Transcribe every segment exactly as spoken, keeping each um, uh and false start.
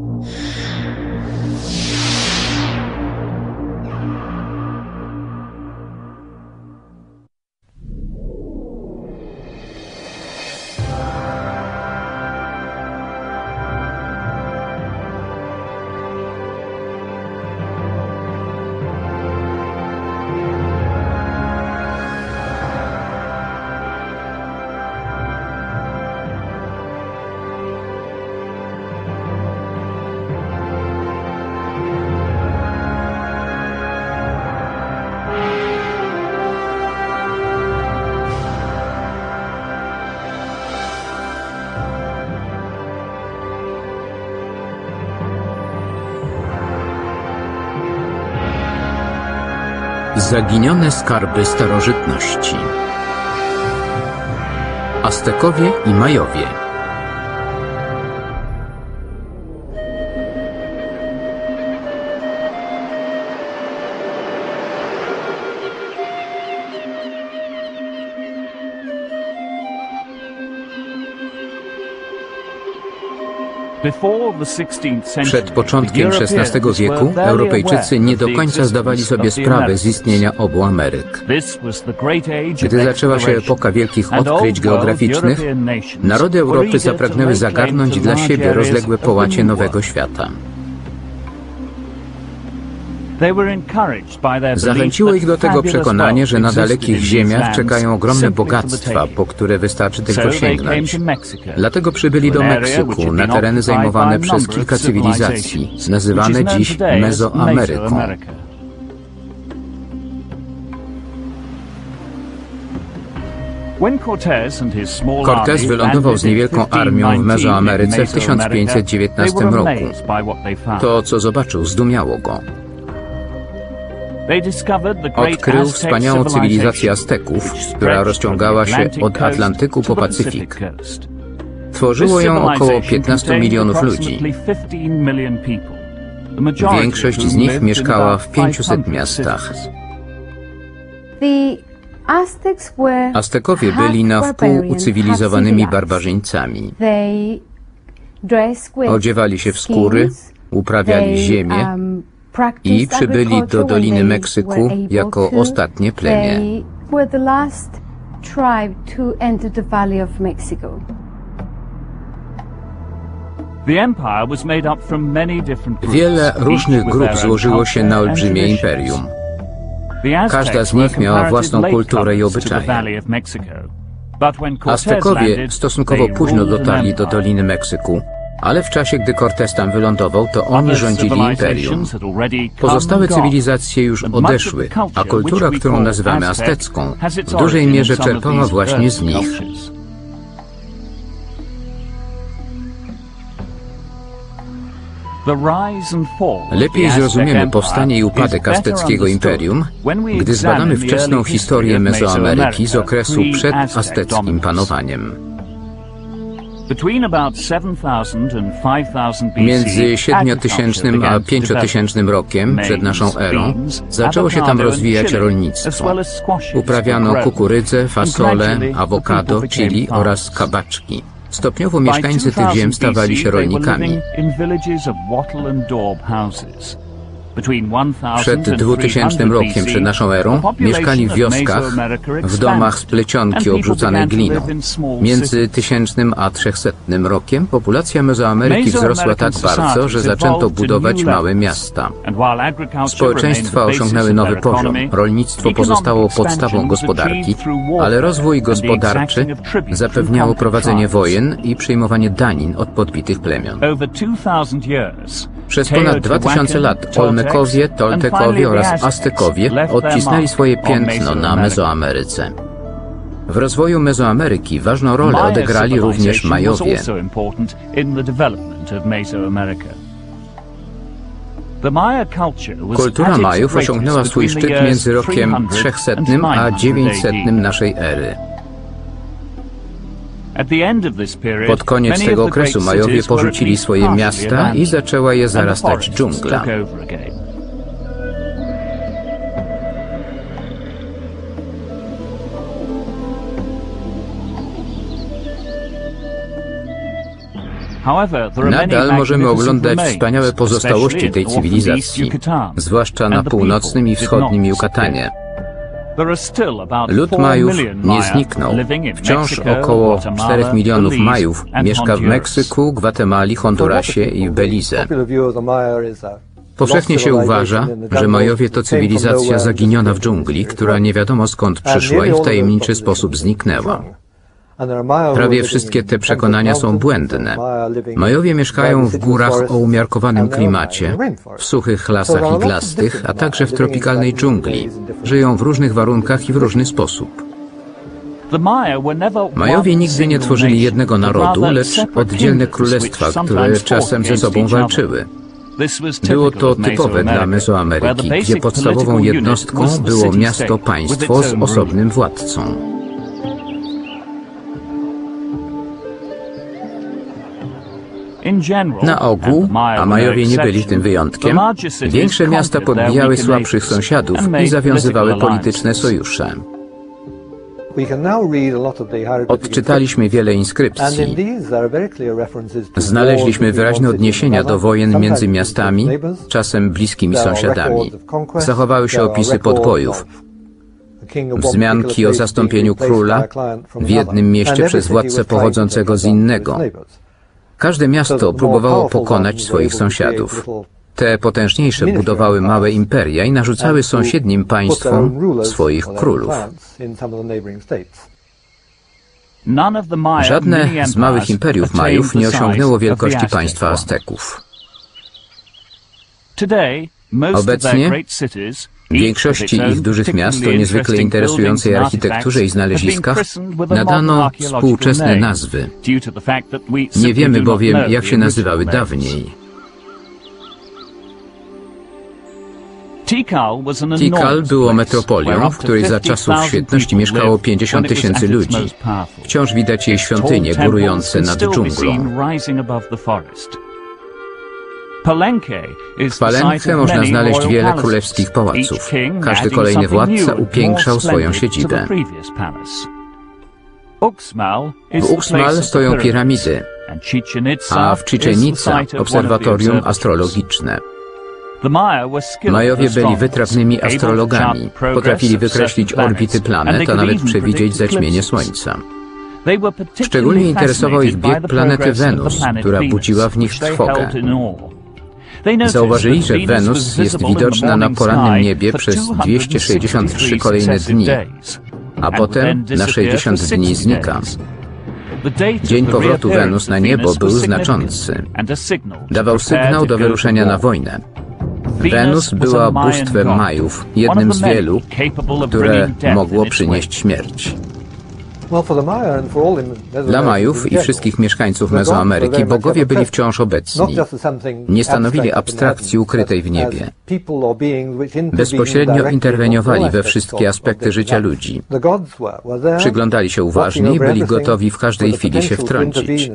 Zaginione skarby starożytności. Aztekowie i Majowie. Przed początkiem szesnastego wieku Europejczycy nie do końca zdawali sobie sprawę z istnienia obu Ameryk. Gdy zaczęła się epoka wielkich odkryć geograficznych, narody Europy zapragnęły zagarnąć dla siebie rozległe połacie Nowego Świata. Zachęciło ich do tego przekonanie, że na dalekich ziemiach czekają ogromne bogactwa, po które wystarczy tylko sięgnąć. Dlatego przybyli do Meksyku, na tereny zajmowane przez kilka cywilizacji, nazywane dziś Mezoameryką. Cortés wylądował z niewielką armią w Mezoameryce w tysiąc pięćset dziewiętnastym roku. To, co zobaczył, zdumiało go. Odkrył wspaniałą cywilizację Azteków, która rozciągała się od Atlantyku po Pacyfik. Tworzyło ją około piętnastu milionów ludzi. Większość z nich mieszkała w pięciuset miastach. Aztekowie byli na wpół ucywilizowanymi barbarzyńcami. Odziewali się w skóry, uprawiali ziemię i przybyli do Doliny Meksyku jako ostatnie plemię. Wiele różnych grup złożyło się na olbrzymie imperium. Każda z nich miała własną kulturę i obyczaje. Aztekowie stosunkowo późno dotarli do Doliny Meksyku, ale w czasie, gdy Cortés tam wylądował, to oni rządzili imperium. Pozostałe cywilizacje już odeszły, a kultura, którą nazywamy aztecką, w dużej mierze czerpała właśnie z nich. Lepiej zrozumiemy powstanie i upadek azteckiego imperium, gdy zbadamy wczesną historię Mezoameryki z okresu przed azteckim panowaniem. Między siedmiotysięcznym a pięciotysięcznym rokiem przed naszą erą zaczęło się tam rozwijać rolnictwo. Uprawiano kukurydzę, fasolę, awokado, chili oraz kabaczki. Stopniowo mieszkańcy tych ziem stawali się rolnikami. Przed dwutysięcznym rokiem przed naszą erą mieszkali w wioskach, w domach z plecionki obrzucanej gliną. Między tysięcznym a trzechsetnym rokiem populacja Mezoameryki wzrosła tak bardzo, że zaczęto budować małe miasta. Społeczeństwa osiągnęły nowy poziom. Rolnictwo pozostało podstawą gospodarki, ale rozwój gospodarczy zapewniało prowadzenie wojen i przyjmowanie danin od podbitych plemion. Przez ponad dwa tysiące lat Olmekowie, Toltekowie oraz Aztekowie odcisnęli swoje piętno na Mezoameryce. W rozwoju Mezoameryki ważną rolę odegrali również Majowie. Kultura Majów osiągnęła swój szczyt między rokiem trzysetnym a dziewięćsetnym naszej ery. Pod koniec tego okresu Majowie porzucili swoje miasta i zaczęła je zarastać dżungla. Nadal możemy oglądać wspaniałe pozostałości tej cywilizacji, zwłaszcza na północnym i wschodnim Jukatanie. Lud Majów nie zniknął. Wciąż około czterech milionów Majów mieszka w Meksyku, Gwatemali, Hondurasie i w Belize. Powszechnie się uważa, że Majowie to cywilizacja zaginiona w dżungli, która nie wiadomo skąd przyszła i w tajemniczy sposób zniknęła. Prawie wszystkie te przekonania są błędne. Majowie mieszkają w górach o umiarkowanym klimacie, w suchych lasach iglastych, a także w tropikalnej dżungli. Żyją w różnych warunkach i w różny sposób. Majowie nigdy nie tworzyli jednego narodu, lecz oddzielne królestwa, które czasem ze sobą walczyły. Było to typowe dla Mezoameryki, gdzie podstawową jednostką było miasto-państwo z osobnym władcą. Na ogół, a Majowie nie byli tym wyjątkiem, większe miasta podbijały słabszych sąsiadów i zawiązywały polityczne sojusze. Odczytaliśmy wiele inskrypcji. Znaleźliśmy wyraźne odniesienia do wojen między miastami, czasem bliskimi sąsiadami. Zachowały się opisy podbojów, wzmianki o zastąpieniu króla w jednym mieście przez władcę pochodzącego z innego. Każde miasto próbowało pokonać swoich sąsiadów. Te potężniejsze budowały małe imperia i narzucały sąsiednim państwom swoich królów. Żadne z małych imperiów Majów nie osiągnęło wielkości państwa Azteków. Obecnie w większości ich dużych miast o niezwykle interesującej architekturze i znaleziskach nadano współczesne nazwy. Nie wiemy bowiem, jak się nazywały dawniej. Tikal było metropolią, w której za czasów świetności mieszkało pięćdziesiąt tysięcy ludzi. Wciąż widać jej świątynie górujące nad dżunglą. W Palenque można znaleźć wiele królewskich pałaców. Każdy kolejny władca upiększał swoją siedzibę. W Uxmal stoją piramidy, a w Chichen Itza obserwatorium astrologiczne. Majowie byli wytrawnymi astrologami. Potrafili wykreślić orbity planet, a nawet przewidzieć zaćmienie Słońca. Szczególnie interesował ich bieg planety Wenus, która budziła w nich trwogę. Zauważyli, że Wenus jest widoczna na porannym niebie przez dwieście sześćdziesiąt trzy kolejne dni, a potem na sześćdziesiąt dni znika. Dzień powrotu Wenus na niebo był znaczący. Dawał sygnał do wyruszenia na wojnę. Wenus była bóstwem Majów, jednym z wielu, które mogło przynieść śmierć. Dla Majów i wszystkich mieszkańców Mezoameryki bogowie byli wciąż obecni. Nie stanowili abstrakcji ukrytej w niebie. Bezpośrednio interweniowali we wszystkie aspekty życia ludzi. Przyglądali się uważnie i byli gotowi w każdej chwili się wtrącić.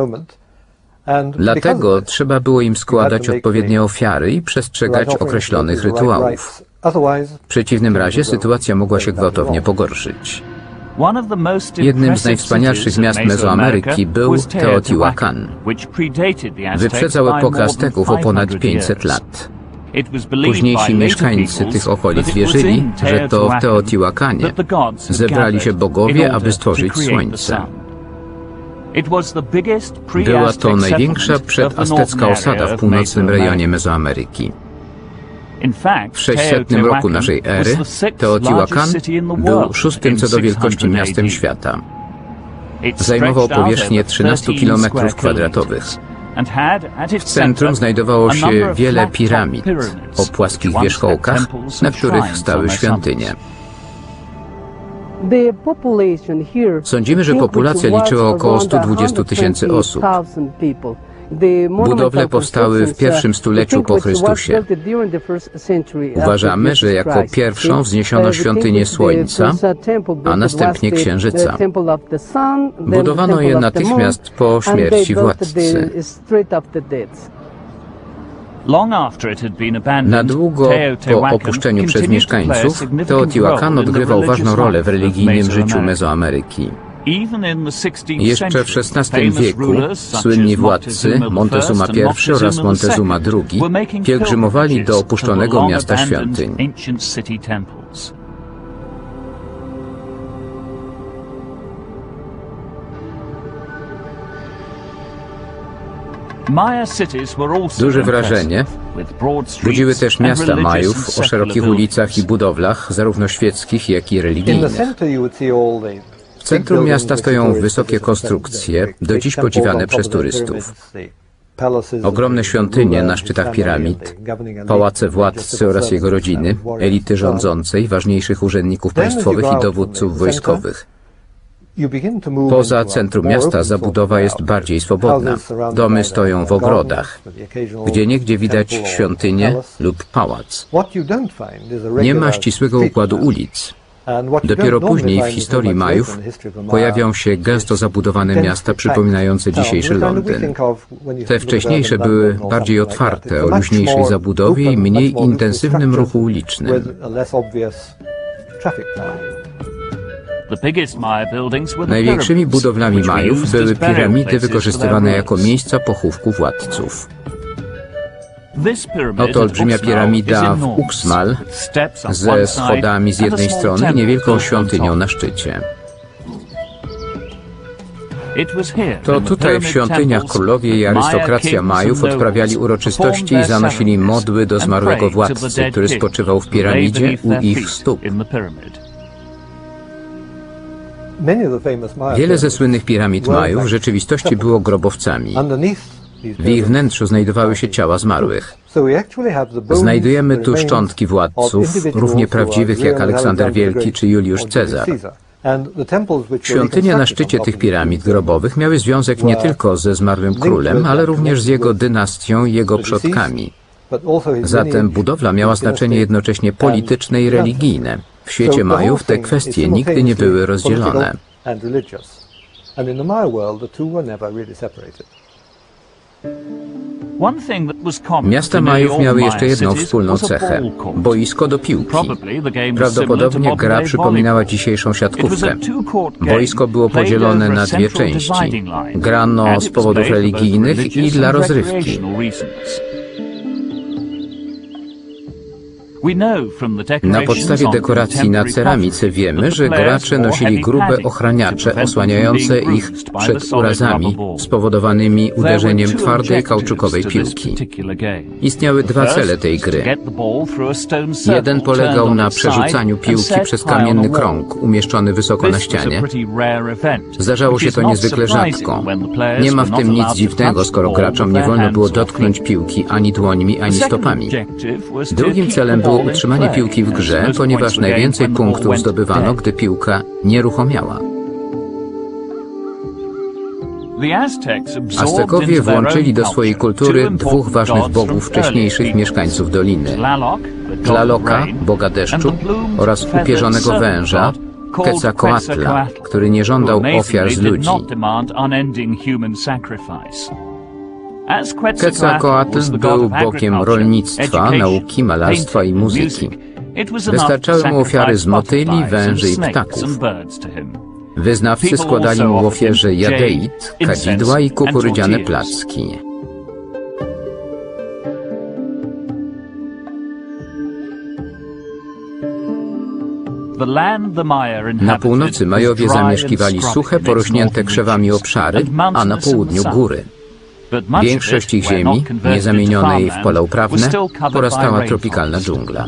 Dlatego trzeba było im składać odpowiednie ofiary i przestrzegać określonych rytuałów. W przeciwnym razie sytuacja mogła się gwałtownie pogorszyć. Jednym z najwspanialszych miast Mezoameryki był Teotihuacan. Wyprzedzał epokę Azteków o ponad pięćset lat. Późniejsi mieszkańcy tych okolic wierzyli, że to w Teotihuacanie zebrali się bogowie, aby stworzyć słońce. Była to największa przedaztecka osada w północnym rejonie Mezoameryki. W sześćsetnym roku naszej ery Teotihuacan był szóstym co do wielkości miastem świata. Zajmował powierzchnię trzynastu kilometrów kwadratowych. W centrum znajdowało się wiele piramid o płaskich wierzchołkach, na których stały świątynie. Sądzimy, że populacja liczyła około stu dwudziestu tysięcy osób. Budowle powstały w pierwszym stuleciu po Chrystusie. Uważamy, że jako pierwszą wzniesiono świątynię Słońca, a następnie Księżyca. Budowano je natychmiast po śmierci władcy. Na długo po opuszczeniu przez mieszkańców, Teotihuacan odgrywał ważną rolę w religijnym życiu Mezoameryki. Jeszcze w szesnastym wieku słynni władcy Montezuma I oraz Montezuma drugi pielgrzymowali do opuszczonego miasta świątyń. Duże wrażenie budziły też miasta Majów o szerokich ulicach i budowlach, zarówno świeckich, jak i religijnych. W centrum miasta stoją wysokie konstrukcje, do dziś podziwiane przez turystów. Ogromne świątynie na szczytach piramid, pałace władcy oraz jego rodziny, elity rządzącej, ważniejszych urzędników państwowych i dowódców wojskowych. Poza centrum miasta zabudowa jest bardziej swobodna. Domy stoją w ogrodach. Gdzieniegdzie widać świątynię lub pałac. Nie ma ścisłego układu ulic. Dopiero później w historii Majów pojawią się gęsto zabudowane miasta przypominające dzisiejszy Londyn. Te wcześniejsze były bardziej otwarte, o luźniejszej zabudowie i mniej intensywnym ruchu ulicznym. Największymi budowlami Majów były piramidy wykorzystywane jako miejsca pochówku władców. Oto olbrzymia piramida w Uxmal ze schodami z jednej strony i niewielką świątynią na szczycie. To tutaj w świątyniach królowie i arystokracja Majów odprawiali uroczystości i zanosili modły do zmarłego władcy, który spoczywał w piramidzie u ich stóp. Wiele ze słynnych piramid Majów w rzeczywistości było grobowcami. W ich wnętrzu znajdowały się ciała zmarłych. Znajdujemy tu szczątki władców, równie prawdziwych jak Aleksander Wielki czy Juliusz Cezar. Świątynie na szczycie tych piramid grobowych miały związek nie tylko ze zmarłym królem, ale również z jego dynastią i jego przodkami. Zatem budowla miała znaczenie jednocześnie polityczne i religijne. W świecie Majów te kwestie nigdy nie były rozdzielone. Miasta Majów miały jeszcze jedną wspólną cechę – boisko do piłki. Prawdopodobnie gra przypominała dzisiejszą siatkówkę. Boisko było podzielone na dwie części. Grano z powodów religijnych i dla rozrywki. Na podstawie dekoracji na ceramice wiemy, że gracze nosili grube ochraniacze osłaniające ich przed urazami spowodowanymi uderzeniem twardej kauczukowej piłki. Istniały dwa cele tej gry. Jeden polegał na przerzucaniu piłki przez kamienny krąg umieszczony wysoko na ścianie. Zdarzało się to niezwykle rzadko. Nie ma w tym nic dziwnego, skoro graczom nie wolno było dotknąć piłki ani dłońmi, ani stopami. Drugim celem było utrzymanie piłki w grze, ponieważ najwięcej punktów zdobywano, gdy piłka nie ruchomiała. Aztekowie włączyli do swojej kultury dwóch ważnych bogów wcześniejszych mieszkańców doliny. Tlaloca, boga deszczu, oraz upierzonego węża, Quetzalcoatla, który nie żądał ofiar z ludzi. Quetzalcoatl był bogiem rolnictwa, nauki, malarstwa i muzyki. Wystarczały mu ofiary z motyli, węży i ptaków. Wyznawcy składali mu w ofierze jadeit, kadzidła i kukurydziane placki. Na północy Majowie zamieszkiwali suche, porośnięte krzewami obszary, a na południu góry. Większość ich ziemi, niezamienionej w pola uprawne, porastała tropikalna dżungla.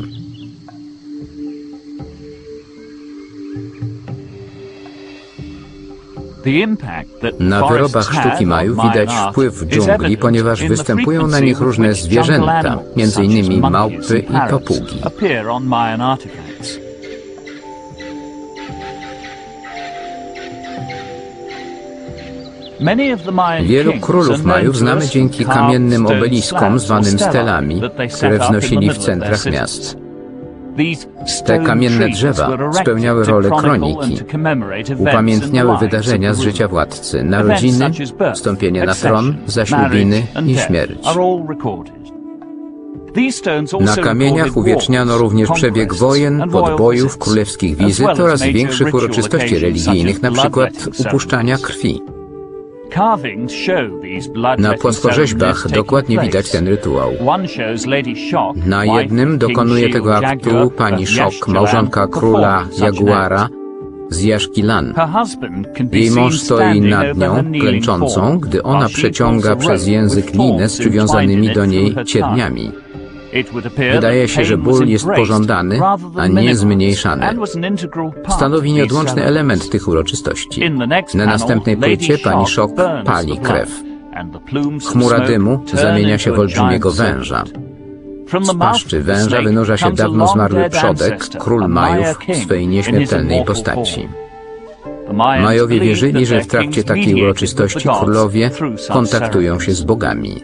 Na wyrobach sztuki Majów widać wpływ dżungli, ponieważ występują na nich różne zwierzęta, między innymi małpy i papugi. Wielu królów Majów znamy dzięki kamiennym obeliskom zwanym stelami, które wznosili w centrach miast. Te kamienne drzewa spełniały rolę kroniki, upamiętniały wydarzenia z życia władcy, narodziny, wstąpienie na tron, zaślubiny i śmierć. Na kamieniach uwieczniano również przebieg wojen, podbojów, królewskich wizyt oraz większych uroczystości religijnych, np. upuszczania krwi. Na płaskorzeźbach dokładnie widać ten rytuał. Na jednym dokonuje tego aktu pani Szok, małżonka króla Jaguara z Jaszkilan. Jej mąż stoi nad nią, klęczącą, gdy ona przeciąga przez język linę z przywiązanymi do niej cierniami. Wydaje się, że ból jest pożądany, a nie zmniejszany. Stanowi nieodłączny element tych uroczystości. Na następnej płycie pani Szok pali krew. Chmura dymu zamienia się w olbrzymiego węża. Z paszczy węża wynurza się dawno zmarły przodek, król Majów w swej nieśmiertelnej postaci. Majowie wierzyli, że w trakcie takiej uroczystości królowie kontaktują się z bogami.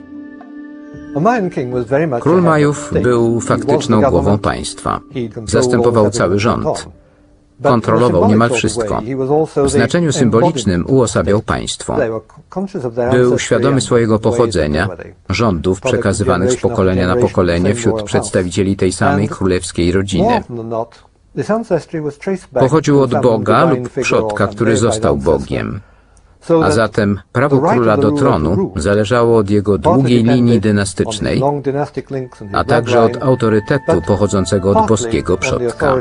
Król Majów był faktyczną głową państwa. Zastępował cały rząd. Kontrolował niemal wszystko. W znaczeniu symbolicznym uosabiał państwo. Był świadomy swojego pochodzenia, rządów przekazywanych z pokolenia na pokolenie wśród przedstawicieli tej samej królewskiej rodziny. Pochodził od Boga lub przodka, który został Bogiem. A zatem prawo króla do tronu zależało od jego długiej linii dynastycznej, a także od autorytetu pochodzącego od boskiego przodka.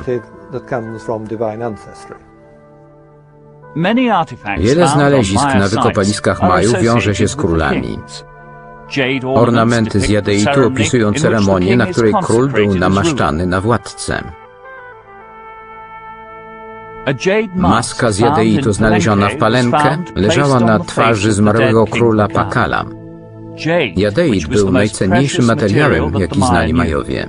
Wiele znalezisk na wykopaliskach Majów wiąże się z królami. Ornamenty z jadeitu opisują ceremonię, na której król był namaszczany na władcę. Maska z jadeitu znaleziona w Palenkę leżała na twarzy zmarłego króla Pakala. Jadeit był najcenniejszym materiałem, jaki znali Majowie.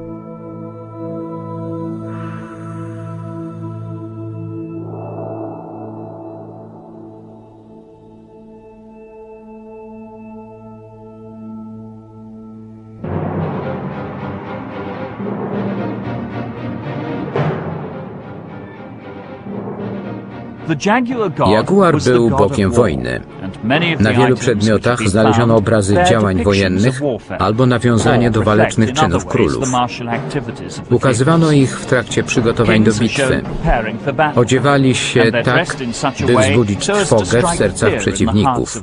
Jaguar był bogiem wojny. Na wielu przedmiotach znaleziono obrazy działań wojennych albo nawiązanie do walecznych czynów królów. Ukazywano ich w trakcie przygotowań do bitwy. Odziewali się tak, by wzbudzić trwogę w sercach przeciwników.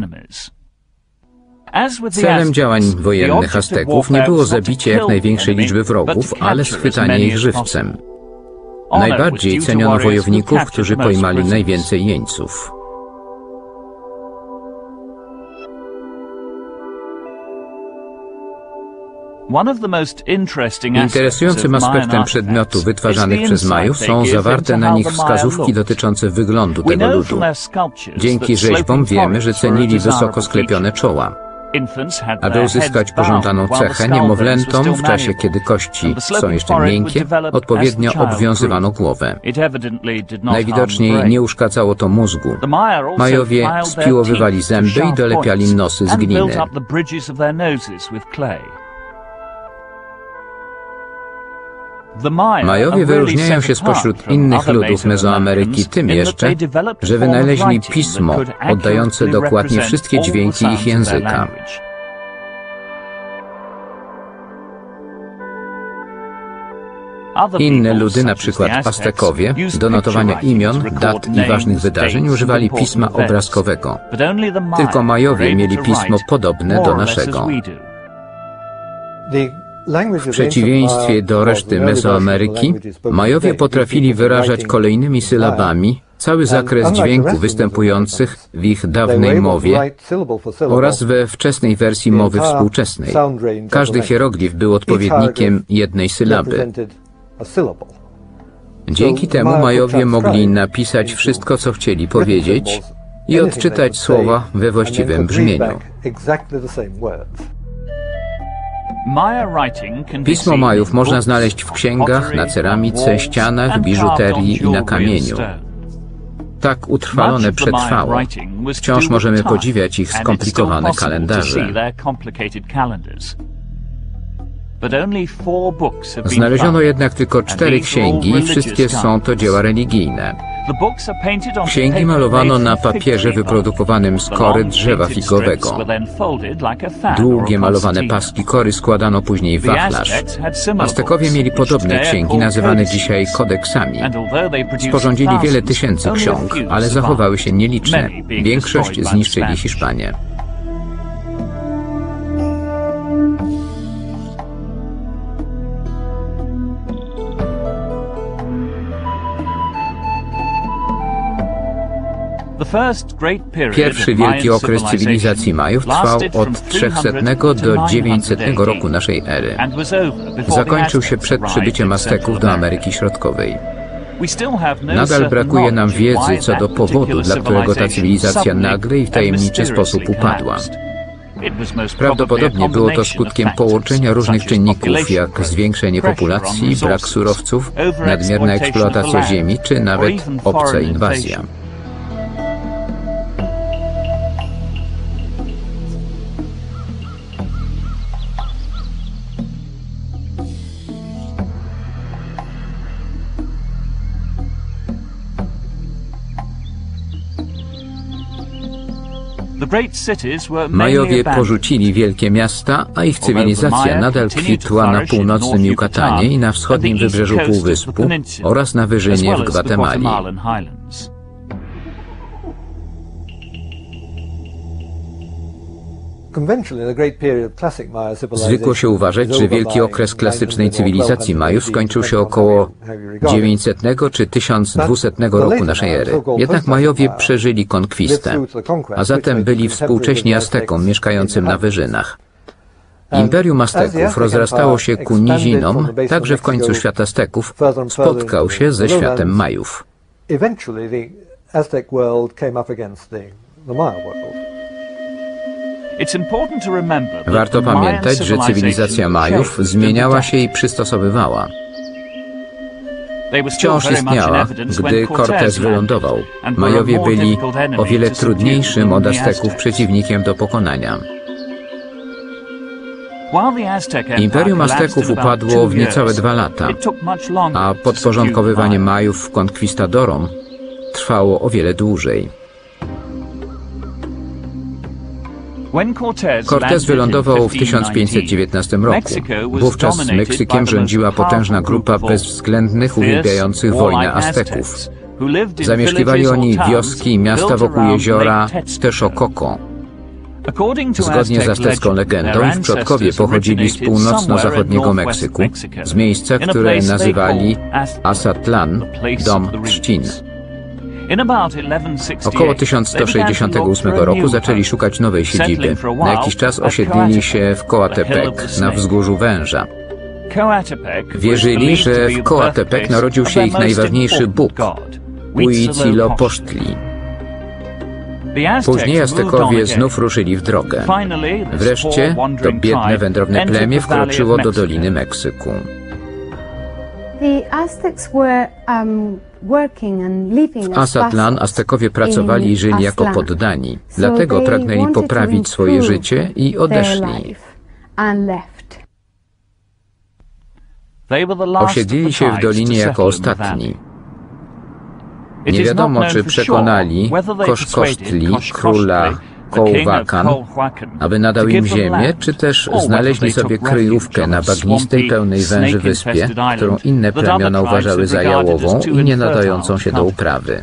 Celem działań wojennych Azteków nie było zabicie jak największej liczby wrogów, ale schwytanie ich żywcem. Najbardziej ceniono wojowników, którzy pojmali najwięcej jeńców. Interesującym aspektem przedmiotów wytwarzanych przez Majów są zawarte na nich wskazówki dotyczące wyglądu tego ludu. Dzięki rzeźbom wiemy, że cenili wysoko sklepione czoła. Aby uzyskać pożądaną cechę, niemowlętom, w czasie kiedy kości są jeszcze miękkie, odpowiednio obwiązywano głowę. Najwidoczniej nie uszkadzało to mózgu. Majowie spiłowywali zęby i dolepiali nosy z gliny. Majowie wyróżniają się spośród innych ludów Mezoameryki tym jeszcze, że wynaleźli pismo oddające dokładnie wszystkie dźwięki ich języka. Inne ludy, na przykład Aztekowie, do notowania imion, dat i ważnych wydarzeń używali pisma obrazkowego. Tylko Majowie mieli pismo podobne do naszego. W przeciwieństwie do reszty Mezoameryki, Majowie potrafili wyrażać kolejnymi sylabami cały zakres dźwięków występujących w ich dawnej mowie oraz we wczesnej wersji mowy współczesnej. Każdy hieroglif był odpowiednikiem jednej sylaby. Dzięki temu Majowie mogli napisać wszystko, co chcieli powiedzieć i odczytać słowa we właściwym brzmieniu. Pismo Majów można znaleźć w księgach, na ceramice, ścianach, biżuterii i na kamieniu. Tak utrwalone przetrwało. Wciąż możemy podziwiać ich skomplikowane kalendarze. Znaleziono jednak tylko cztery księgi i wszystkie są to dzieła religijne. Księgi malowano na papierze wyprodukowanym z kory drzewa figowego. Długie malowane paski kory składano później w wachlarz. Aztekowie mieli podobne księgi, nazywane dzisiaj kodeksami. Sporządzili wiele tysięcy ksiąg, ale zachowały się nieliczne. Większość zniszczyli Hiszpanie. Pierwszy wielki okres cywilizacji Majów trwał od trzysetnego do dziewięćsetnego roku naszej ery. Zakończył się przed przybyciem Azteków do Ameryki Środkowej. Nadal brakuje nam wiedzy co do powodu, dla którego ta cywilizacja nagle i w tajemniczy sposób upadła. Prawdopodobnie było to skutkiem połączenia różnych czynników, jak zwiększenie populacji, brak surowców, nadmierna eksploatacja ziemi, czy nawet obca inwazja. Majowie porzucili wielkie miasta, a ich cywilizacja nadal kwitła na północnym Yucatanie i na wschodnim wybrzeżu Półwyspu oraz na wyżynie w Gwatemali. Zwykło się uważać, że wielki okres klasycznej cywilizacji Majów skończył się około dziewięćsetnego czy tysiąc dwusetnego roku naszej ery. Jednak Majowie przeżyli konkwistę, a zatem byli współcześni Aztekom mieszkającym na wyżynach. Imperium Azteków rozrastało się ku nizinom, tak że w końcu świat Azteków spotkał się ze światem Majów. Warto pamiętać, że cywilizacja Majów zmieniała się i przystosowywała. Wciąż istniała, gdy Cortés wylądował. Majowie byli o wiele trudniejszym od Azteków przeciwnikiem do pokonania. Imperium Azteków upadło w niecałe dwa lata, a podporządkowywanie Majów konkwistadorom trwało o wiele dłużej. Cortés wylądował w tysiąc pięćset dziewiętnastym roku. Wówczas Meksykiem rządziła potężna grupa bezwzględnych, uwielbiających wojnę Azteków. Zamieszkiwali oni wioski i miasta wokół jeziora Texcoco. Zgodnie z aztecką legendą, ich przodkowie pochodzili z północno-zachodniego Meksyku, z miejsca, które nazywali Azatlan, dom trzcin. Około tysiąc sto sześćdziesiątego ósmego roku zaczęli szukać nowej siedziby. Na jakiś czas osiedlili się w Coatepec, na wzgórzu Węża. Wierzyli, że w Coatepec narodził się ich najważniejszy Bóg, Huitzilopochtli. Później Aztekowie znów ruszyli w drogę. Wreszcie to biedne, wędrowne plemię wkroczyło do Doliny Meksyku. W Azatlan Aztekowie pracowali i żyli jako poddani, dlatego pragnęli poprawić swoje życie i odeszli. Osiedlili się w dolinie jako ostatni. Nie wiadomo, czy przekonali Coxcochtli, króla Coyoacan, aby nadał im ziemię, czy też znaleźli sobie kryjówkę na bagnistej, pełnej węży wyspie, którą inne plemiona uważały za jałową i nie nadającą się do uprawy.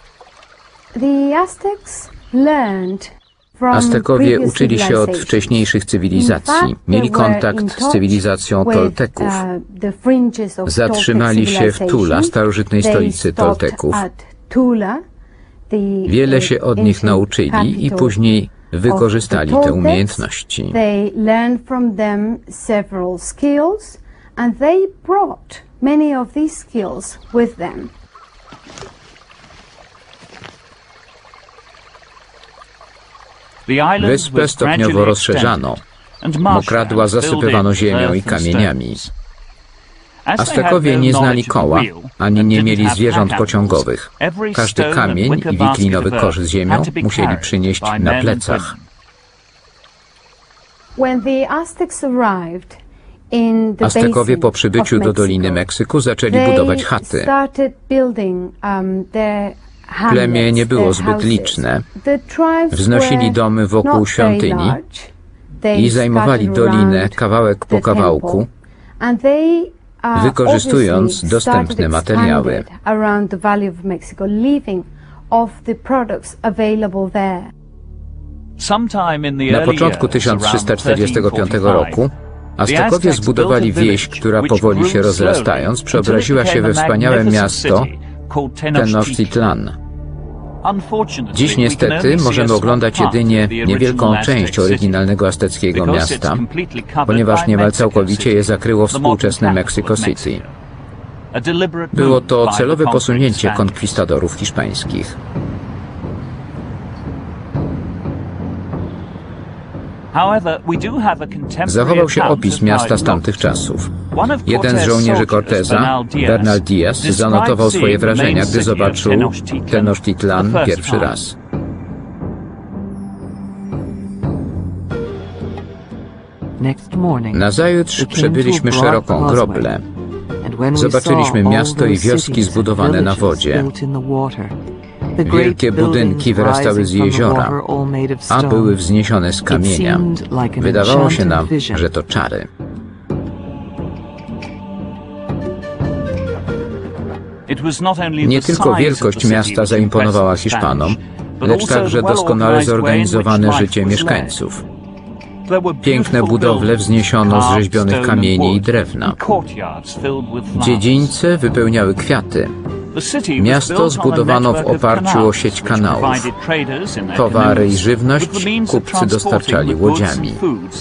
Aztekowie uczyli się od wcześniejszych cywilizacji, mieli kontakt z cywilizacją Tolteków. Zatrzymali się w Tula, starożytnej stolicy Tolteków. Wiele się od nich nauczyli i później wykorzystali te umiejętności. Wyspę stopniowo rozszerzano. Mokradła zasypywano ziemią i kamieniami. Aztekowie nie znali koła, ani nie mieli zwierząt pociągowych. Każdy kamień i wiklinowy kosz z ziemią musieli przynieść na plecach. Aztekowie po przybyciu do Doliny Meksyku zaczęli budować chaty. Plemię nie było zbyt liczne. Wznosili domy wokół świątyni i zajmowali dolinę kawałek po kawałku, wykorzystując dostępne materiały. Na początku tysiąc trzysta czterdziestego piątego roku Aztekowie zbudowali wieś, która powoli się rozrastając, przeobraziła się we wspaniałe miasto Tenochtitlan. Dziś niestety możemy oglądać jedynie niewielką część oryginalnego azteckiego miasta, ponieważ niemal całkowicie je zakryło współczesne Mexico City. Było to celowe posunięcie konkwistadorów hiszpańskich. Zachował się opis miasta z tamtych czasów. Jeden z żołnierzy Corteza, Bernal Diaz, zanotował swoje wrażenia, gdy zobaczył Tenochtitlan pierwszy raz. Nazajutrz przebyliśmy szeroką Groblę. Zobaczyliśmy miasto i wioski zbudowane na wodzie. Wielkie budynki wyrastały z jeziora, a były wzniesione z kamienia. Wydawało się nam, że to czary. Nie tylko wielkość miasta zaimponowała Hiszpanom, lecz także doskonale zorganizowane życie mieszkańców. Piękne budowle wzniesiono z rzeźbionych kamieni i drewna. Dziedzińce wypełniały kwiaty. Miasto zbudowano w oparciu o sieć kanałów. Towary i żywność kupcy dostarczali łodziami.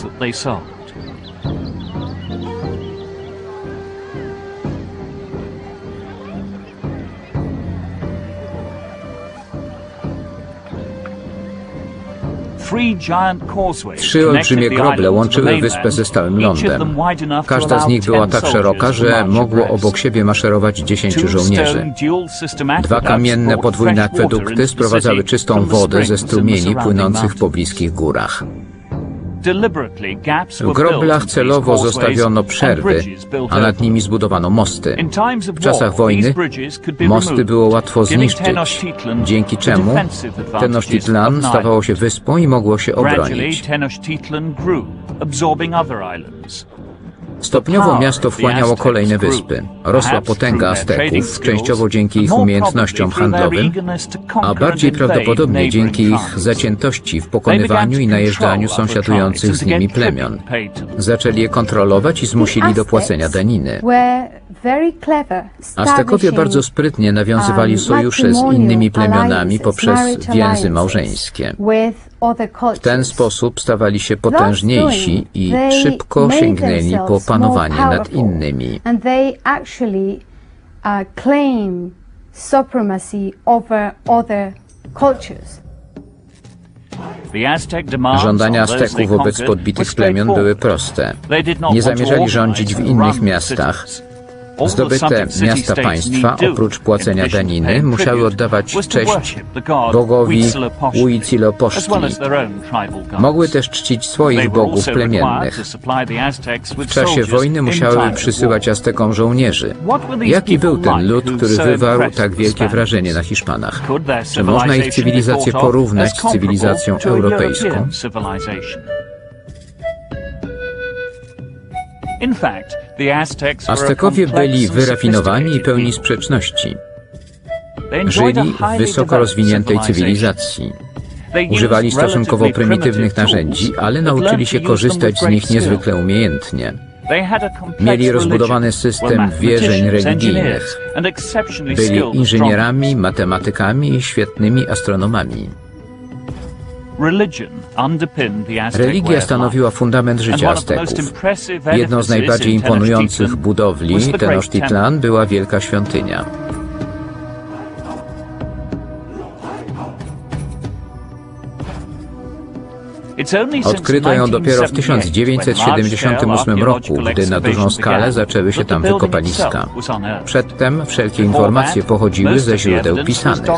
Trzy olbrzymie groble łączyły wyspę ze stałym lądem. Każda z nich była tak szeroka, że mogło obok siebie maszerować dziesięciu żołnierzy. Dwa kamienne podwójne akwedukty sprowadzały czystą wodę ze strumieni płynących w pobliskich górach. W groblach celowo zostawiono przerwy, a nad nimi zbudowano mosty. W czasach wojny mosty było łatwo zniszczyć, dzięki czemu Tenochtitlan stawało się wyspą i mogło się obronić. Stopniowo miasto wchłaniało kolejne wyspy. Rosła potęga Azteków, częściowo dzięki ich umiejętnościom handlowym, a bardziej prawdopodobnie dzięki ich zaciętości w pokonywaniu i najeżdżaniu sąsiadujących z nimi plemion. Zaczęli je kontrolować i zmusili do płacenia daniny. Aztekowie bardzo sprytnie nawiązywali sojusze z innymi plemionami poprzez więzy małżeńskie. W ten sposób stawali się potężniejsi i szybko sięgnęli po panowanie nad innymi. Żądania Azteków wobec podbitych plemion były proste. Nie zamierzali rządzić w innych miastach. Zdobyte miasta państwa, oprócz płacenia daniny, musiały oddawać cześć bogowi Huitzilopochtli. Mogły też czcić swoich bogów plemiennych. W czasie wojny musiały przysyłać Aztekom żołnierzy. Jaki był ten lud, który wywarł tak wielkie wrażenie na Hiszpanach? Czy można ich cywilizację porównać z cywilizacją europejską? Aztekowie byli wyrafinowani i pełni sprzeczności. Żyli w wysoko rozwiniętej cywilizacji. Używali stosunkowo prymitywnych narzędzi, ale nauczyli się korzystać z nich niezwykle umiejętnie. Mieli rozbudowany system wierzeń religijnych. Byli inżynierami, matematykami i świetnymi astronomami. Religia stanowiła fundament życia Azteków. Jedną z najbardziej imponujących budowli Tenochtitlan była wielka świątynia. Odkryto ją dopiero w tysiąc dziewięćset siedemdziesiątym ósmym roku, gdy na dużą skalę zaczęły się tam wykopaliska. Przedtem wszelkie informacje pochodziły ze źródeł pisanych.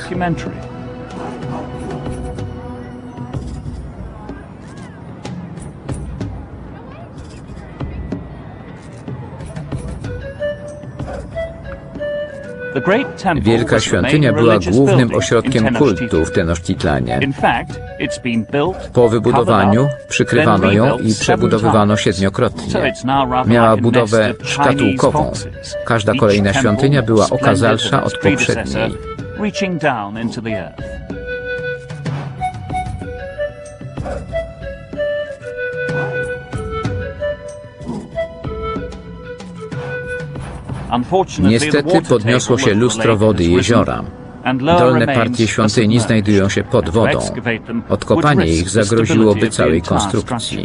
Wielka świątynia była głównym ośrodkiem kultu w Tenochtitlanie. Po wybudowaniu przykrywano ją i przebudowywano siedmiokrotnie. Miała budowę szkatułkową. Każda kolejna świątynia była okazalsza od poprzedniej. Niestety podniosło się lustro wody jeziora. Dolne partie świątyni znajdują się pod wodą. Odkopanie ich zagroziłoby całej konstrukcji.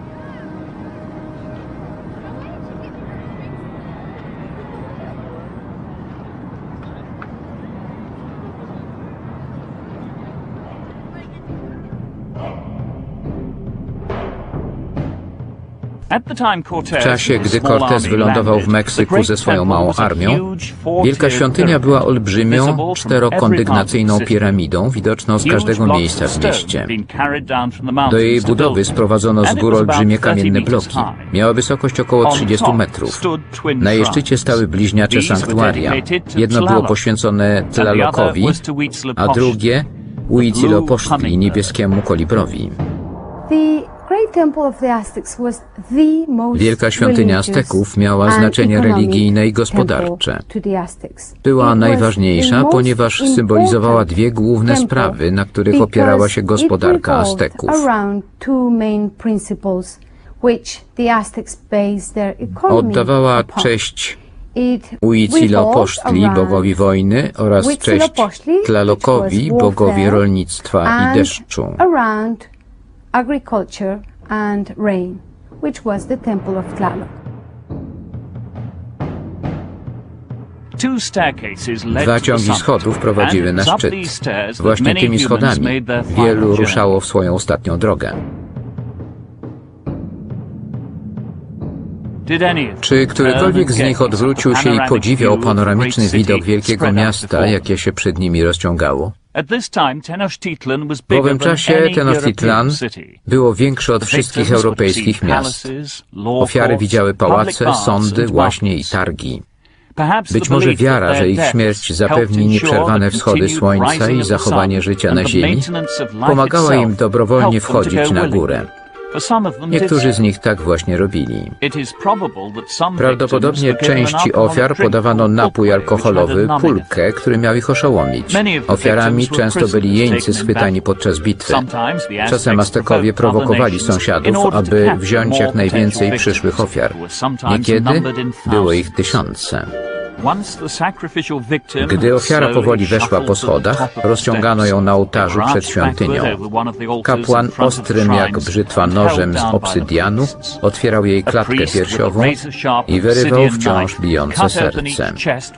W czasie, gdy Cortés wylądował w Meksyku ze swoją małą armią, Wielka Świątynia była olbrzymią, czterokondygnacyjną piramidą widoczną z każdego miejsca w mieście. Do jej budowy sprowadzono z gór olbrzymie kamienne bloki. Miała wysokość około trzydziestu metrów. Na jej szczycie stały bliźniacze sanktuaria. Jedno było poświęcone Tlalocowi, a drugie Huitzilopochtli, niebieskiemu kolibrowi. Wielka świątynia Azteków miała znaczenie religijne i gospodarcze. Była najważniejsza, ponieważ symbolizowała dwie główne sprawy, na których opierała się gospodarka Azteków. Oddawała cześć Huitzilopochtli, bogowi wojny, oraz cześć Tlalocowi, bogowi rolnictwa i deszczu. Agriculture and rain, which was the temple of Tlaloc. Dwa ciągi schodów prowadziły na szczyt. Właśnie tymi schodami wielu ruszało w swoją ostatnią drogę. Czy którykolwiek z nich odwrócił się i podziwiał panoramiczny widok wielkiego miasta, jakie się przed nimi rozciągało? W owym czasie Tenochtitlan było większe od wszystkich europejskich miast. Ofiary widziały pałace, sądy, łaśnie i targi. Być może wiara, że ich śmierć zapewni nieprzerwane wschody słońca i zachowanie życia na ziemi, pomagała im dobrowolnie wchodzić na górę. Niektórzy z nich tak właśnie robili. Prawdopodobnie części ofiar podawano napój alkoholowy, pulkę, który miał ich oszołomić. Ofiarami często byli jeńcy schwytani podczas bitwy. Czasem Aztekowie prowokowali sąsiadów, aby wziąć jak najwięcej przyszłych ofiar. Niekiedy było ich tysiące. Gdy ofiara powoli weszła po schodach, rozciągano ją na ołtarzu przed świątynią. Kapłan ostrym jak brzytwa nożem z obsydianu otwierał jej klatkę piersiową i wyrywał wciąż bijące serce.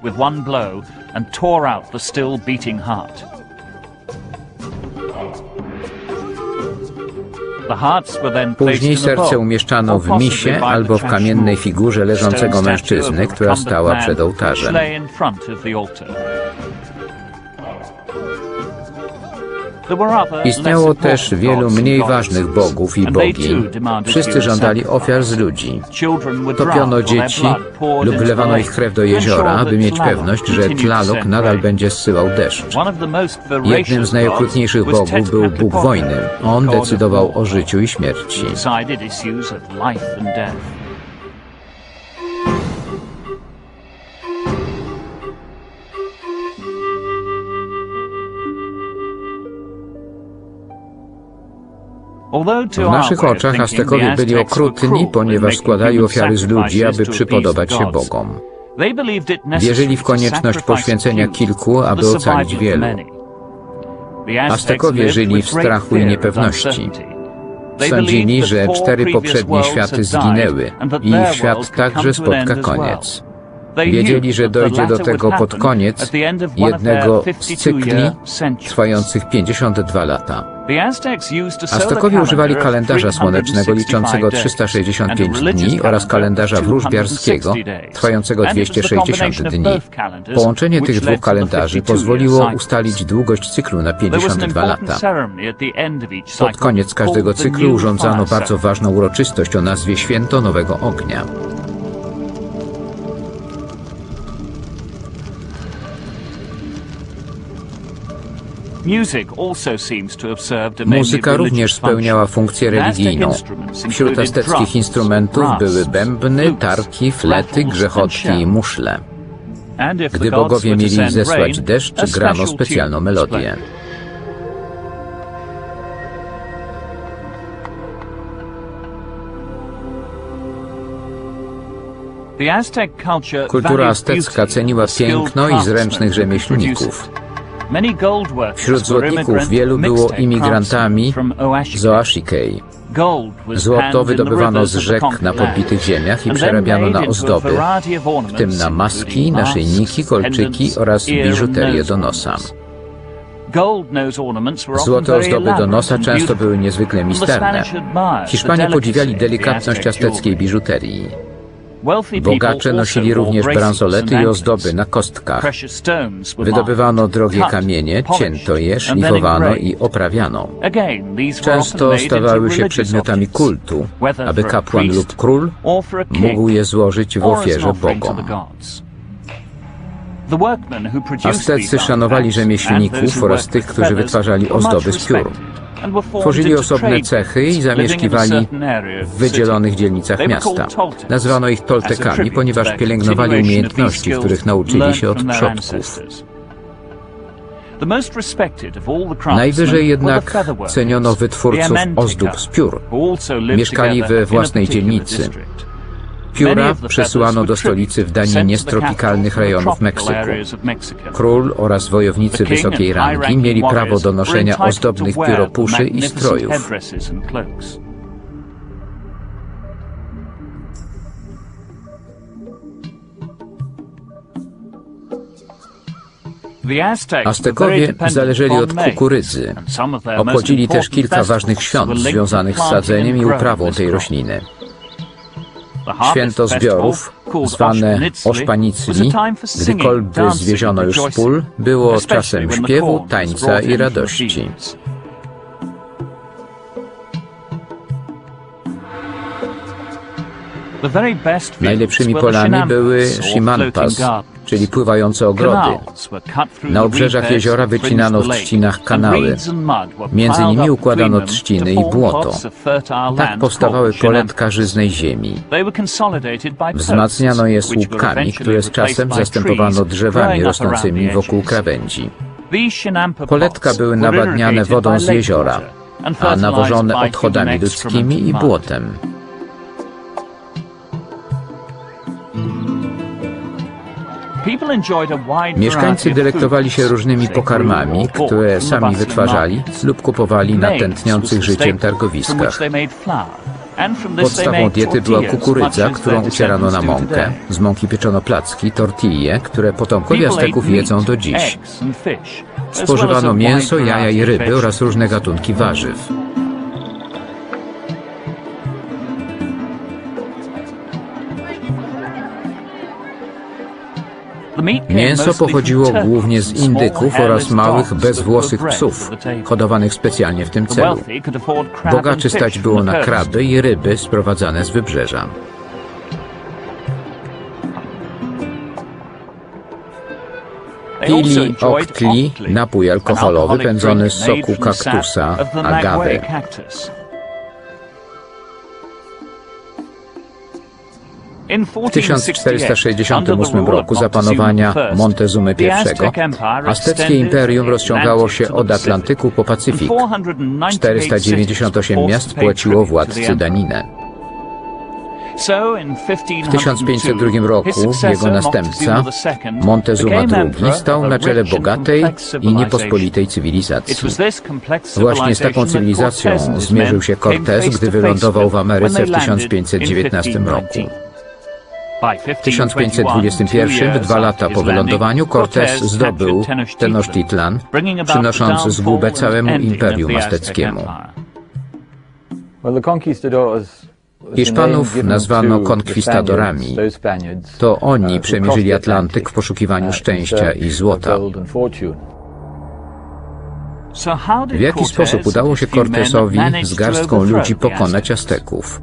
Później serce umieszczano w misie albo w kamiennej figurze leżącego mężczyzny, która stała przed ołtarzem. Istniało też wielu mniej ważnych bogów i bogiń. Wszyscy żądali ofiar z ludzi. Topiono dzieci lub wlewano ich krew do jeziora, aby mieć pewność, że Tlaloc nadal będzie zsyłał deszcz. Jednym z najokrutniejszych bogów był Bóg wojny. On decydował o życiu i śmierci. W naszych oczach Aztekowie byli okrutni, ponieważ składali ofiary z ludzi, aby przypodobać się bogom. Wierzyli w konieczność poświęcenia kilku, aby ocalić wielu. Aztekowie żyli w strachu i niepewności. Sądzili, że cztery poprzednie światy zginęły i ich świat także spotka koniec. Wiedzieli, że dojdzie do tego pod koniec jednego z cykli trwających pięćdziesiąt dwa lata. Aztekowie używali kalendarza słonecznego liczącego trzysta sześćdziesiąt pięć dni oraz kalendarza wróżbiarskiego trwającego dwieście sześćdziesiąt dni. Połączenie tych dwóch kalendarzy pozwoliło ustalić długość cyklu na pięćdziesiąt dwa lata. Pod koniec każdego cyklu urządzano bardzo ważną uroczystość o nazwie Święto Nowego Ognia. Muzyka również spełniała funkcję religijną. Wśród azteckich instrumentów były bębny, tarki, flety, grzechotki i muszle. Gdy bogowie mieli zesłać deszcz, grano specjalną melodię. Kultura aztecka ceniła piękno i zręcznych rzemieślników. Wśród złotników wielu było imigrantami z Oaxaca. Złoto wydobywano z rzek na podbitych ziemiach i przerabiano na ozdoby, w tym na maski, naszyjniki, kolczyki oraz biżuterię do nosa. Złote ozdoby do nosa często były niezwykle misterne. Hiszpanie podziwiali delikatność azteckiej biżuterii. Bogacze nosili również bransolety i ozdoby na kostkach. Wydobywano drogie kamienie, cięto je, szlifowano i oprawiano. Często stawały się przedmiotami kultu, aby kapłan lub król mógł je złożyć w ofierze bogom. Aztecy szanowali rzemieślników oraz tych, którzy wytwarzali ozdoby z piór. Tworzyli osobne cechy i zamieszkiwali w wydzielonych dzielnicach miasta. Nazwano ich Toltekami, ponieważ pielęgnowali umiejętności, których nauczyli się od przodków. Najwyżej jednak ceniono wytwórców ozdób z piór. Mieszkali we własnej dzielnicy. Pióra przesyłano do stolicy w daninie z tropikalnych rejonów Meksyku. Król oraz wojownicy wysokiej rangi mieli prawo do noszenia ozdobnych pióropuszy i strojów. Aztekowie zależeli od kukurydzy. Obchodzili też kilka ważnych świąt związanych z sadzeniem i uprawą tej rośliny. Święto zbiorów, zwane Oszpanicli, gdy kolby zwieziono już z pól, było czasem śpiewu, tańca i radości. Najlepszymi polami były Ximalpas, czyli pływające ogrody. Na obrzeżach jeziora wycinano w trzcinach kanały. Między nimi układano trzciny i błoto. Tak powstawały poletka żyznej ziemi. Wzmacniano je słupkami, które z czasem zastępowano drzewami rosnącymi wokół krawędzi. Poletka były nawadniane wodą z jeziora, a nawożone odchodami ludzkimi i błotem. Mieszkańcy delektowali się różnymi pokarmami, które sami wytwarzali lub kupowali na tętniących życiem targowiskach. Podstawą diety była kukurydza, którą ucierano na mąkę. Z mąki pieczono placki, tortille, które potomkowie Azteków jedzą do dziś. Spożywano mięso, jaja i ryby oraz różne gatunki warzyw. Mięso pochodziło głównie z indyków oraz małych, bezwłosych psów, hodowanych specjalnie w tym celu. Bogaczy stać było na kraby i ryby sprowadzane z wybrzeża. Pili oktli, napój alkoholowy pędzony z soku kaktusa agave. W tysiąc czterysta sześćdziesiątym ósmym roku za panowania Montezumy I azteckie imperium rozciągało się od Atlantyku po Pacyfik. czterysta dziewięćdziesiąt osiem miast płaciło władcy daninę. W tysiąc pięćset drugim roku jego następca, Montezuma drugi, stał na czele bogatej i niepospolitej cywilizacji. Właśnie z taką cywilizacją zmierzył się Cortés, gdy wylądował w Ameryce w tysiąc pięćset dziewiętnastym roku. W tysiąc pięćset dwudziestym pierwszym, dwa lata po wylądowaniu, Cortés zdobył Tenochtitlan, przynosząc zgubę całemu imperium azteckiemu. Hiszpanów nazwano konkwistadorami. To oni przemierzyli Atlantyk w poszukiwaniu szczęścia i złota. W jaki sposób udało się Cortésowi z garstką ludzi pokonać Azteków?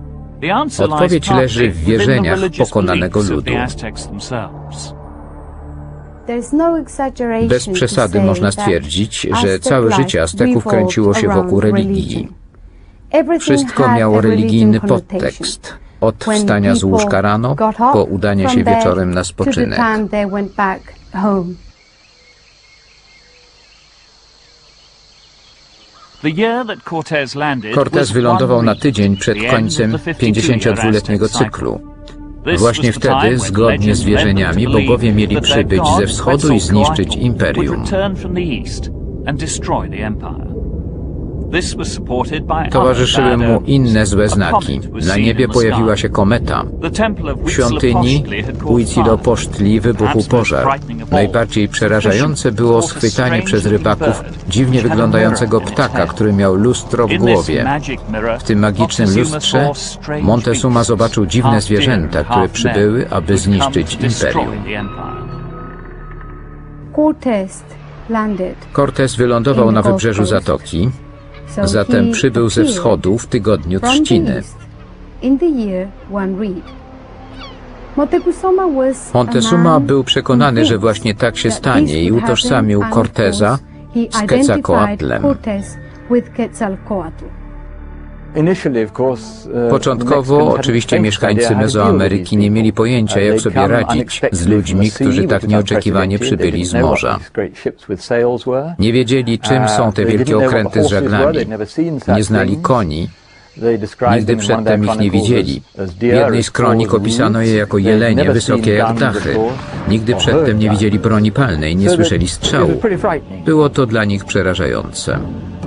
Odpowiedź leży w wierzeniach pokonanego ludu. Bez przesady można stwierdzić, że całe życie Azteków kręciło się wokół religii. Wszystko miało religijny podtekst. Od wstania z łóżka rano, po udanie się wieczorem na spoczynek. Cortés wylądował na tydzień przed końcem pięćdziesięciodwuletniego cyklu. Właśnie wtedy, zgodnie z wierzeniami, bogowie mieli przybyć ze wschodu i zniszczyć imperium. Towarzyszyły mu inne złe znaki. Na niebie pojawiła się kometa. W świątyni Huitzilopochtli wybuchł pożar. Najbardziej przerażające było schwytanie przez rybaków dziwnie wyglądającego ptaka, który miał lustro w głowie. W tym magicznym lustrze Montezuma zobaczył dziwne zwierzęta, które przybyły, aby zniszczyć imperium. Cortés wylądował na wybrzeżu zatoki. Zatem przybył ze wschodu w tygodniu trzciny. Montezuma był przekonany, że właśnie tak się stanie i utożsamił Corteza z Quetzalcoatlem. Początkowo oczywiście mieszkańcy Mezoameryki nie mieli pojęcia, jak sobie radzić z ludźmi, którzy tak nieoczekiwanie przybyli z morza. Nie wiedzieli, czym są te wielkie okręty z żaglami. Nie znali koni. Nigdy przedtem ich nie widzieli. W jednej z kronik opisano je jako jelenie wysokie jak dachy. Nigdy przedtem nie widzieli broni palnej, nie słyszeli strzału. Było to dla nich przerażające.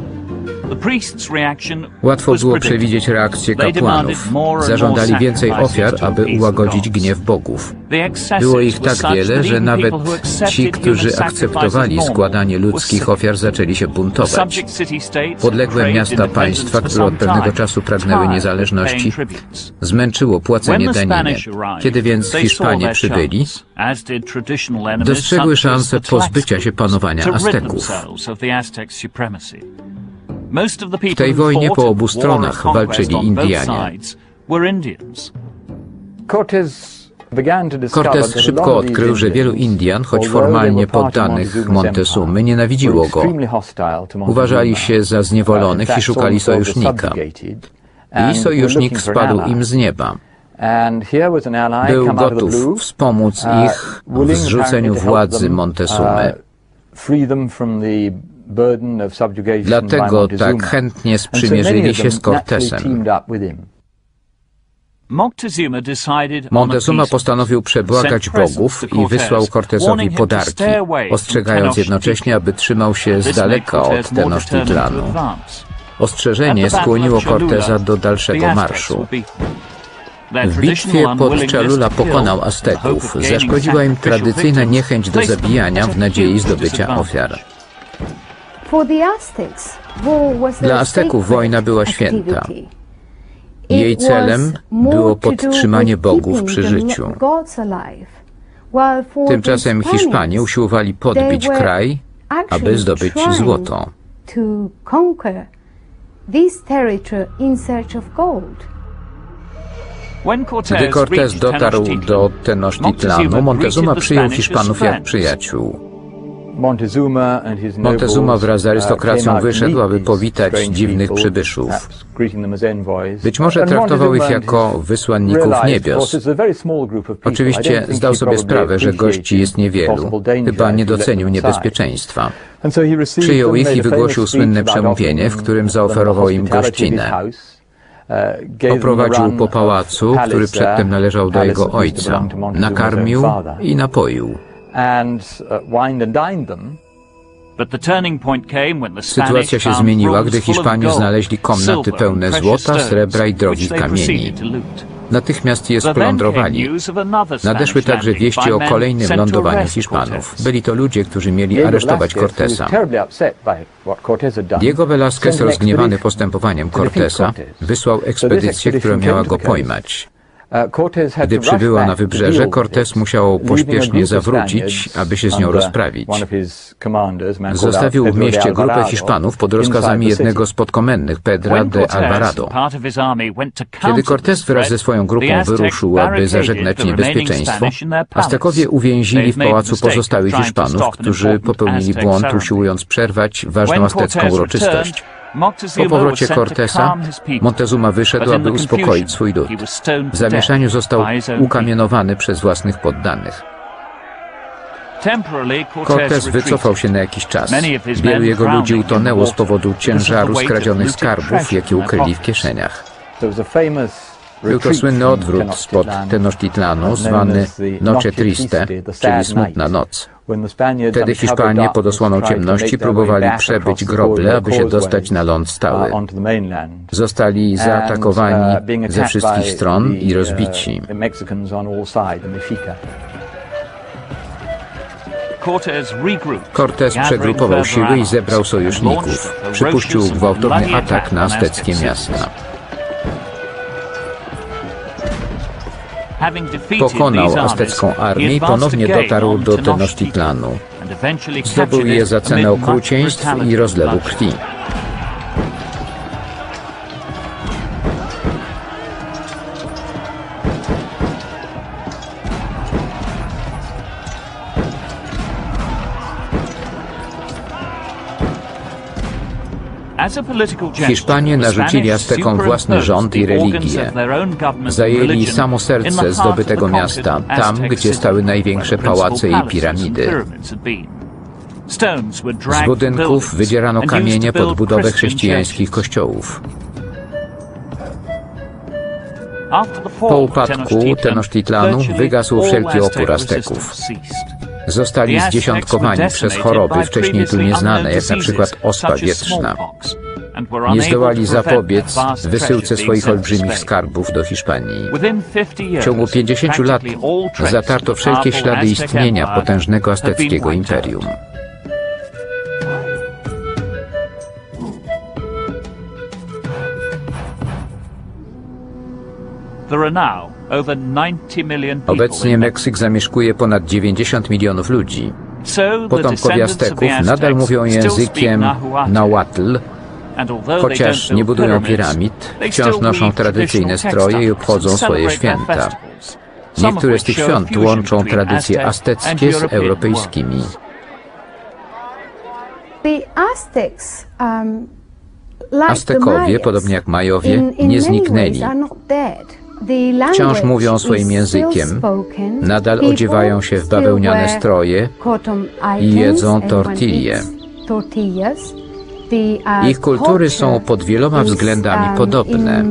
Łatwo było przewidzieć reakcję kapłanów. Zażądali więcej ofiar, aby ułagodzić gniew bogów. Było ich tak wiele, że nawet ci, którzy akceptowali składanie ludzkich ofiar, zaczęli się buntować. Podległe miasta państwa, które od pewnego czasu pragnęły niezależności, zmęczyło płacenie daniny. Kiedy więc Hiszpanie przybyli, dostrzegły szansę pozbycia się panowania Azteków. W tej wojnie po obu stronach walczyli Indianie. Cortés szybko odkrył, że wielu Indian, choć formalnie poddanych Montezumy, nienawidziło go. Uważali się za zniewolonych i szukali sojusznika. I sojusznik spadł im z nieba. Był gotów wspomóc ich w zrzuceniu władzy Montezumy. Dlatego tak chętnie sprzymierzyli się z Cortezem. Montezuma postanowił przebłagać bogów i wysłał Cortezowi podarki, ostrzegając jednocześnie, aby trzymał się z daleka od Tenochtitlanu. Ostrzeżenie skłoniło Corteza do dalszego marszu. W bitwie pod Cholula pokonał Azteków. Zaszkodziła im tradycyjna niechęć do zabijania w nadziei zdobycia ofiar. Dla Azteków wojna była święta. Jej celem było podtrzymanie bogów przy życiu. Tymczasem Hiszpanie usiłowali podbić kraj, aby zdobyć złoto. Gdy Cortés dotarł do Tenochtitlanu, Montezuma przyjął Hiszpanów jak przyjaciół. Montezuma wraz z arystokracją wyszedł, aby powitać dziwnych przybyszów. Być może traktował ich jako wysłanników niebios. Oczywiście zdał sobie sprawę, że gości jest niewielu. Chyba nie docenił niebezpieczeństwa. Przyjął ich i wygłosił słynne przemówienie, w którym zaoferował im gościnę. Oprowadził po pałacu, który przedtem należał do jego ojca. Nakarmił i napoił. Sytuacja się zmieniła, gdy Hiszpanie znaleźli komnaty pełne złota, srebra i drogich kamieni. Natychmiast je splądrowali. Nadeszły także wieści o kolejnym lądowaniu Hiszpanów. Byli to ludzie, którzy mieli aresztować Corteza. Diego Velázquez, rozgniewany postępowaniem Corteza, wysłał ekspedycję, która miała go pojmać. Gdy przybyła na wybrzeże, Cortés musiał pośpiesznie zawrócić, aby się z nią rozprawić. Zostawił w mieście grupę Hiszpanów pod rozkazami jednego z podkomendnych, Pedra de Alvarado. Kiedy Cortés wraz ze swoją grupą wyruszył, aby zażegnać niebezpieczeństwo, Aztekowie uwięzili w pałacu pozostałych Hiszpanów, którzy popełnili błąd, usiłując przerwać ważną aztecką uroczystość. Po powrocie Cortesa, Montezuma wyszedł, aby uspokoić swój lud. W zamieszaniu został ukamienowany przez własnych poddanych. Cortés wycofał się na jakiś czas. Wielu jego ludzi utonęło z powodu ciężaru skradzionych skarbów, jakie ukryli w kieszeniach. Był to słynny odwrót spod Tenochtitlanu, zwany Noche Triste, czyli smutna noc. Wtedy Hiszpanie pod osłoną ciemności próbowali przebyć groble, aby się dostać na ląd stały. Zostali zaatakowani ze wszystkich stron i rozbici. Cortés przegrupował siły i zebrał sojuszników. Przypuścił gwałtowny atak na azteckie miasta. Pokonał aztecką armię i ponownie dotarł do Tenochtitlanu. Zdobył je za cenę okrucieństw i rozlewu krwi. Hiszpanie narzucili Aztekom własny rząd i religię. Zajęli samo serce zdobytego miasta, tam, gdzie stały największe pałace i piramidy. Z budynków wydzierano kamienie pod budowę chrześcijańskich kościołów. Po upadku Tenochtitlanu wygasł wszelki opór Azteków. Zostali zdziesiątkowani przez choroby wcześniej tu nieznane, jak na przykład ospa wietrzna. Nie zdołali zapobiec wysyłce swoich olbrzymich skarbów do Hiszpanii. W ciągu pięćdziesięciu lat zatarto wszelkie ślady istnienia potężnego azteckiego imperium. Obecnie Meksyk zamieszkuje ponad dziewięćdziesiąt milionów ludzi. Potomkowie Azteków nadal mówią językiem nahuatl, chociaż nie budują piramid, wciąż noszą tradycyjne stroje i obchodzą swoje święta. Niektóre z tych świąt łączą tradycje azteckie z europejskimi. Aztekowie, podobnie jak Majowie, nie zniknęli. Wciąż mówią swoim językiem, nadal odziewają się w bawełniane stroje i jedzą tortille. Ich kultury są pod wieloma względami podobne.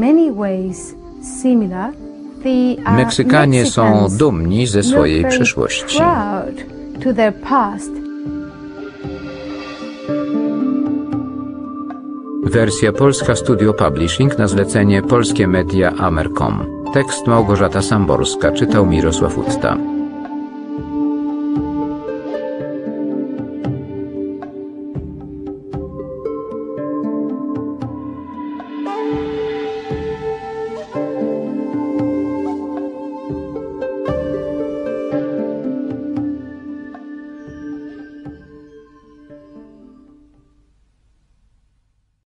Meksykanie są dumni ze swojej przeszłości. Wersja polska Studio Publishing na zlecenie Polskie Media Amercom. Tekst Małgorzata Samborska, czytał Mirosław Utta.